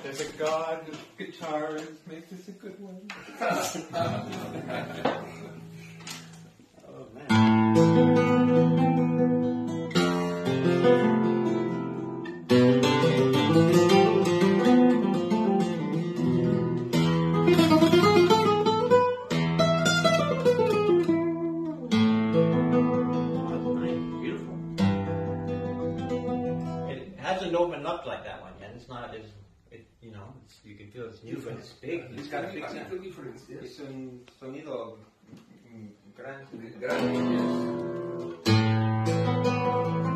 There's a God of guitars. Make this a good one. Oh, man. Hasn't opened up like that one yet. It's not. You know, you can feel it's new, but it's big. It's got a big sound. Es un sonido grande. Grande, yes.